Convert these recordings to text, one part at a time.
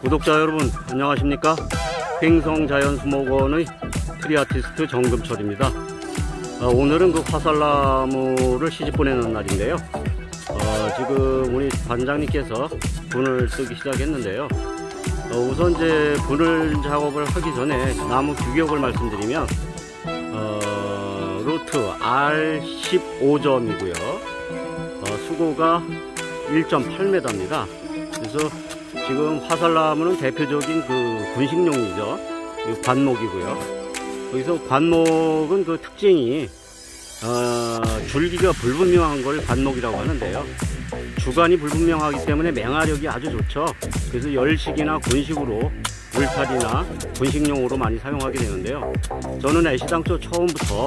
구독자 여러분 안녕하십니까? 횡성자연수목원의 트리아티스트 정금철입니다. 오늘은 그 화살나무를 시집 보내는 날인데요. 지금 우리 관장님께서 분을 뜨기 시작했는데요. 우선 이제 분을 작업을 하기 전에 나무 규격을 말씀드리면 루트 R15점이고요. 수고가 1.8m입니다. 그래서 지금 화살나무는 대표적인 그 분식용이죠. 관목이고요. 여기서 관목은 그 특징이 줄기가 불분명한 걸 관목이라고 하는데요. 주간이 불분명하기 때문에 맹화력이 아주 좋죠. 그래서 열식이나 군식으로 물탈이나 분식용으로 많이 사용하게 되는데요. 저는 애시당초 처음부터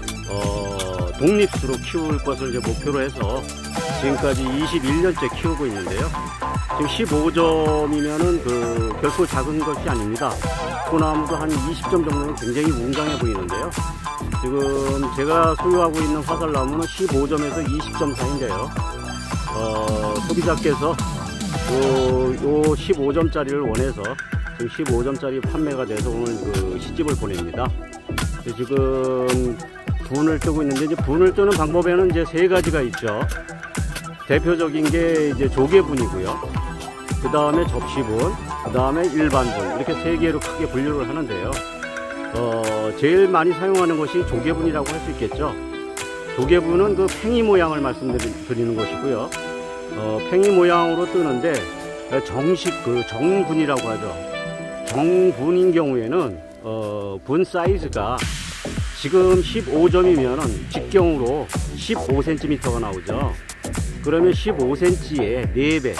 독립수로 키울 것을 이제 목표로 해서 지금까지 21년째 키우고 있는데요. 지금 15점이면은 결코 작은 것이 아닙니다. 소나무도 한 20점 정도는 굉장히 웅장해 보이는데요. 지금 제가 소유하고 있는 화살나무는 15점에서 20점 사이인데요. 소비자께서 요 15점짜리를 원해서 지금 15점짜리 판매가 돼서 오늘 그 시집을 보냅니다. 지금 분을 뜨고 있는데, 이제 분을 뜨는 방법에는 이제 세 가지가 있죠. 대표적인 게 이제 조개분이고요. 그 다음에 접시분, 그 다음에 일반분, 이렇게 세 개로 크게 분류를 하는데요. 제일 많이 사용하는 것이 조개분이라고 할 수 있겠죠. 조개분은 그 팽이 모양을 말씀드리는 것이고요. 팽이 모양으로 뜨는데 정식 그 정분이라고 하죠. 정분인 경우에는 분 사이즈가 지금 15점이면은 직경으로 15cm가 나오죠. 그러면 15cm에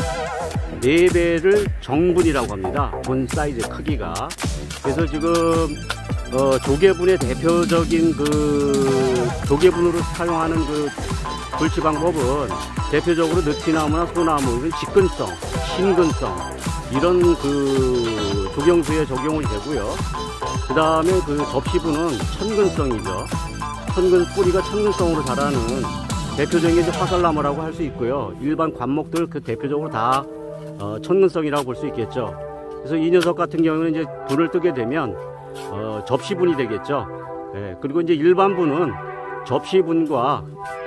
4배를 정분이라고 합니다. 분 사이즈 크기가. 그래서 지금 조개분의 대표적인 그 조개분으로 사용하는 그 불치 방법은 대표적으로 느티나무나 소나무, 직근성, 신근성 이런 그 조경수에 적용이 되고요. 그 다음에 그 접시분은 천근성이죠. 뿌리가 천근성으로 자라는 대표적인 화살나무라고 할 수 있고요. 일반 관목들 그 대표적으로 다 천근성이라고 볼 수 있겠죠. 그래서 이 녀석 같은 경우는 이제 분을 뜨게 되면 접시분이 되겠죠. 예, 그리고 이제 일반 분은 접시분과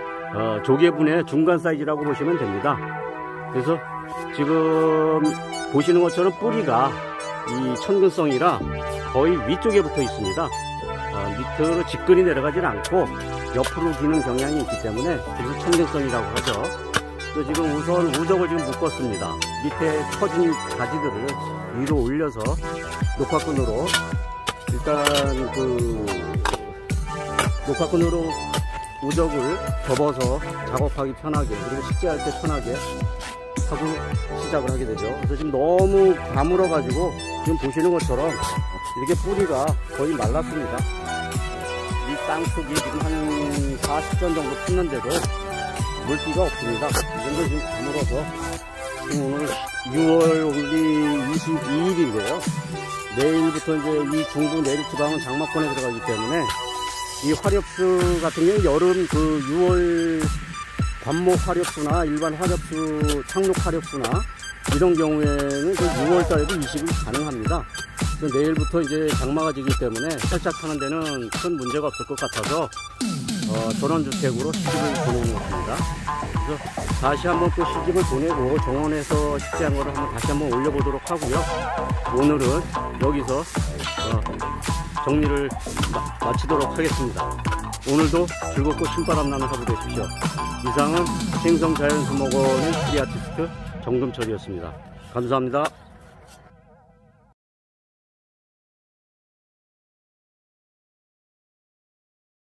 조개분의 중간 사이즈라고 보시면 됩니다. 그래서 지금 보시는 것처럼 뿌리가 이 천근성이라 거의 위쪽에 붙어 있습니다. 밑으로 직근이 내려가지는 않고 옆으로 기는 경향이 있기 때문에 그래서 천근성이라고 하죠. 그래서 지금 우선 우적을 지금 묶었습니다. 밑에 처진 가지들을 위로 올려서 녹화끈으로 일단 그 녹화끈으로 우적을 접어서 작업하기 편하게, 그리고 식재할 때 편하게 하고 시작을 하게 되죠. 그래서 지금 너무 가물어 가지고 지금 보시는 것처럼 이렇게 뿌리가 거의 말랐습니다. 이 땅속이 지금 한 40전 정도 폈는데도 물기가 없습니다. 이 정도 지금 가물어서 지금 오늘 6월 22일인데요. 내일부터 이제 이 중부 내륙지방은 장마권에 들어가기 때문에 이 화렵수 같은 경우는 여름 그 6월 관목 화렵수나 일반 화렵수, 착록 화렵수나 이런 경우에는 그 6월 달에도 이식이 가능합니다. 내일부터 이제 장마가 지기 때문에 살짝 타는 데는 큰 문제가 없을 것 같아서 전원주택으로 시집을 보내는 것입니다. 그래서 다시 한번 또 시집을 보내고 정원에서 식재한 거를 한번 다시 한번 올려보도록 하고요. 오늘은 여기서 정리를 마치도록 하겠습니다. 오늘도 즐겁고 신바람 나는 하루 되십시오. 이상은 횡성자연수목원의 트리아티스트 정금철이었습니다. 감사합니다.